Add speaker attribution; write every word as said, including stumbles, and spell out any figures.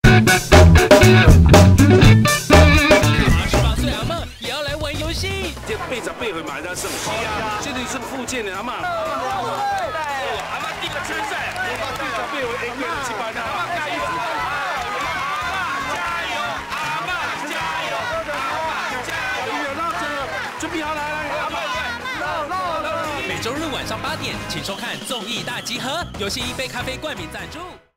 Speaker 1: 十八岁阿嬷也要来玩游戏，
Speaker 2: 这八十八岁买的手机啊，这里是福建的阿嬷。阿嬷第一个参赛，八十八岁 A 贵七百的阿嬷加油！加油！阿嬷加油！阿嬷加油！绕着，准备好来来，阿嬷绕绕绕。
Speaker 1: 每周日晚上八点，请收看《综艺大集合》，由新一杯咖啡冠名赞助。